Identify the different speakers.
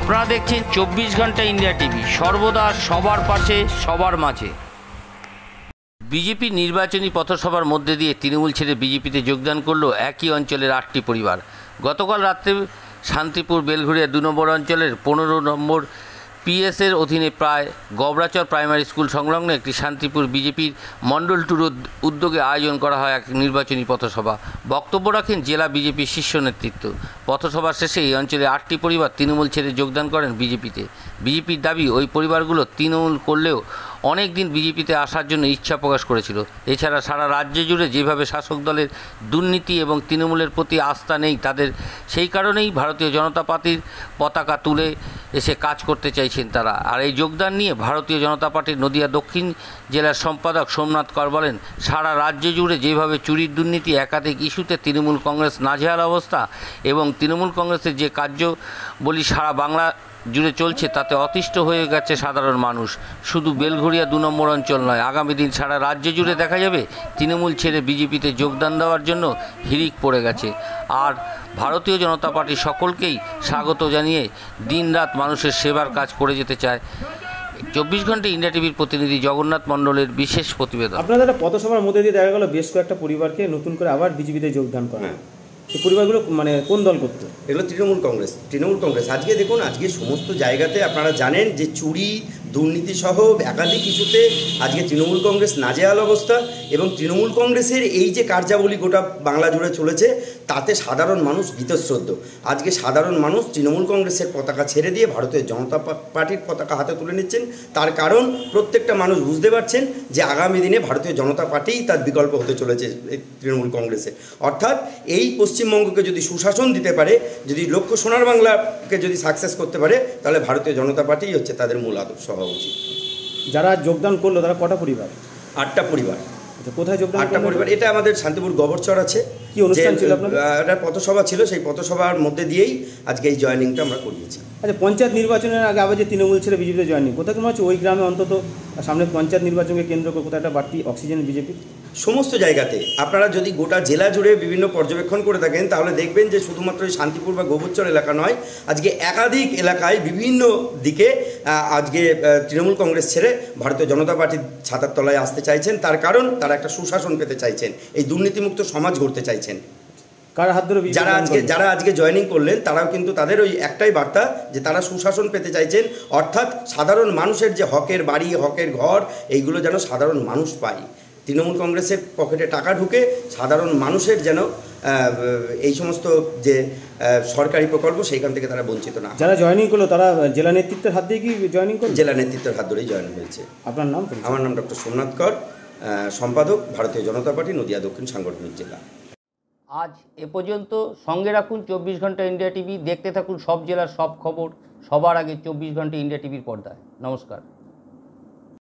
Speaker 1: আপনারা দেখছেন 24 ঘন্টা ইন্ডিয়া টিভি, সর্বদা সবার পাশে সবার মাঝে। বিজেপি নির্বাচনী পথসভার মধ্যে দিয়ে তৃণমূল ছেড়ে বিজেপিতে যোগদান করল একই অঞ্চলের 8টি পরিবার। গতকাল রাত্রে শান্তিপুর বেলঘড়িয়া 2 নম্বর অঞ্চলের 15 নম্বর পিএসের অধীনে প্রায় গবরাচর প্রাইমারি স্কুল সংলগ্ন একটি শান্তিপুর বিজেপির মণ্ডল টুর উদ্যোগে আয়োজন করা হয় এক নির্বাচনী পথসভা। বক্তব্য রাখেন জেলা বিজেপির শীর্ষ নেতৃত্ব। পথসভা শেষে এই অঞ্চলে 8টি পরিবার তৃণমূল ছেড়ে যোগদান করেন বিজেপিতে। বিজেপির দাবি, ওই পরিবারগুলো তৃণমূল করলেও অনেক দিন বিজেপিতে আসার জন্য ইচ্ছা প্রকাশ করেছিল। এছাড়া সারা রাজ্য জুড়ে যেভাবে শাসক দলের দুর্নীতি এবং তৃণমূলের প্রতি আস্থা নেই তাদের, সেই কারণেই ভারতীয় জনতা পার্টির পতাকা তুলে এসে কাজ করতে চাইছেন তারা। আর এই যোগদান নিয়ে ভারতীয় জনতা পার্টির নদিয়া দক্ষিণ জেলার সম্পাদক সোমনাথ কর বলেন, সারা রাজ্য জুড়ে যেভাবে চুরির দুর্নীতি, একাধিক ইস্যুতে তৃণমূল কংগ্রেস নাজেহাল অবস্থা এবং তৃণমূল কংগ্রেসের যে কার্যবলী সারা বাংলা জুড়ে চলছে তাতে অতিষ্ঠ হয়ে গেছে সাধারণ মানুষ। শুধু বেলঘড়িয়া 2 নম্বর অঞ্চল নয়, আগামী দিন সারা রাজ্য জুড়ে দেখা যাবে তৃণমূল ছেড়ে বিজেপিতে যোগদান দেওয়ার জন্য হিড়িক পড়ে গেছে। আর ভারতীয় জনতা পার্টি সকলকেই স্বাগত জানিয়ে দিনরাত মানুষের সেবার কাজ করে যেতে চায়। 24 ঘন্টা ইন্ডিয়া টিভির প্রতিনিধি জগন্নাথ মণ্ডলের বিশেষ প্রতিবেদন।
Speaker 2: আপনাদের পথসভার মধ্যে দিয়ে দেখা গেল বেশ কয়েকটা পরিবারকে নতুন করে আবার বিজেপিতে যোগদান করা। এই পরিবারগুলো মানে কোন দল করতো?
Speaker 3: এগুলো তৃণমূল কংগ্রেস। আজকে দেখুন, আজকে সমস্ত জায়গাতে আপনারা জানেন যে চুরি দুর্নীতি সহ একাধিক ইস্যুতে আজকে তৃণমূল কংগ্রেস নাজেহাল অবস্থা, এবং তৃণমূল কংগ্রেসের এই যে কার্যাবলী গোটা বাংলা জুড়ে চলেছে তাতে সাধারণ মানুষ বীতশ্রদ্ধ। আজকে সাধারণ মানুষ তৃণমূল কংগ্রেসের পতাকা ছেড়ে দিয়ে ভারতীয় জনতা পার্টির পতাকা হাতে তুলে নিচ্ছেন। তার কারণ প্রত্যেকটা মানুষ বুঝতে পারছেন যে আগামী দিনে ভারতীয় জনতা পার্টিই তার বিকল্প হতে চলেছে তৃণমূল কংগ্রেসের। অর্থাৎ এই পশ্চিমবঙ্গকে যদি সুশাসন দিতে পারে, যদি লক্ষ্য সোনার বাংলাকে যদি সাকসেস করতে পারে, তাহলে ভারতীয় জনতা পার্টিই হচ্ছে তাদের মূল আদর্শ হওয়া উচিত।
Speaker 2: যারা যোগদান করলো তারা কটা পরিবার?
Speaker 3: 8টা পরিবার।
Speaker 2: কোথায় যোগদান?
Speaker 3: 8টা পরিবার। এটা আমাদের শান্তিপুর গবরচর আছে।
Speaker 2: কি অনুষ্ঠান ছিল আপনাদের?
Speaker 3: এটা পথসভা ছিল, সেই পথসভার মধ্যে দিয়েই আজকে এই জয়েনিংটা আমরা করিয়েছি।
Speaker 2: আচ্ছা, পঞ্চায়েত নির্বাচনের আগে আবার যে তৃণমূল ছেড়ে বিজেপিতে জয়েনিং, কোথায় মনে হচ্ছে ওই গ্রামে অন্তত সামনে পঞ্চায়েত নির্বাচনকে কেন্দ্র করে কোথায় একটা বাড়তি অক্সিজেন বিজেপি?
Speaker 3: সমস্ত জায়গাতে আপনারা যদি গোটা জেলা জুড়ে বিভিন্ন পর্যবেক্ষণ করে থাকেন তাহলে দেখবেন যে শুধুমাত্র এই শান্তিপুর বা গোবরচর এলাকা নয়, আজকে একাধিক এলাকায় বিভিন্ন দিকে আজকে তৃণমূল কংগ্রেস ছেড়ে ভারতীয় জনতা পার্টির ছাতার তলায় আসতে চাইছেন। তার কারণ তারা একটা সুশাসন পেতে চাইছেন, এই দুর্নীতিমুক্ত সমাজ গড়তে চাইছেন।
Speaker 2: কার হাত ধরে?
Speaker 3: যারা আজকে জয়েনিং করলেন তারাও কিন্তু তাদের ওই একটাই বার্তা যে তারা সুশাসন পেতে চাইছেন, অর্থাৎ সাধারণ মানুষের যে হকের বাড়ি, হকের ঘর, এইগুলো যেন সাধারণ মানুষ পায়। তৃণমূল কংগ্রেসের পকেটে টাকা ঢুকে সাধারণ মানুষের যেন এই সমস্ত যে সরকারি প্রকল্প সেইখান থেকে তারা বঞ্চিত না।
Speaker 2: যারা জয়েনিং করলো তারা জেলা নেতৃত্বের হাত দিয়ে কি জয়েনিং করলো?
Speaker 3: জেলা নেতৃত্বের হাত ধরেই জয়েন হয়েছে।
Speaker 2: আপনার নাম?
Speaker 3: আমার নাম ডক্টর সোমনাথ কর, সম্পাদক ভারতীয় জনতা পার্টি নদিয়া দক্ষিণ সাংগঠনিক জেলা।
Speaker 1: আজ এ পর্যন্ত। সঙ্গে রাখুন 24 ঘন্টা ইন্ডিয়া টিভি। দেখতে থাকুন সব জেলার সব খবর সবার আগে 24 ঘন্টা ইন্ডিয়া টিভির পর্দায়। নমস্কার।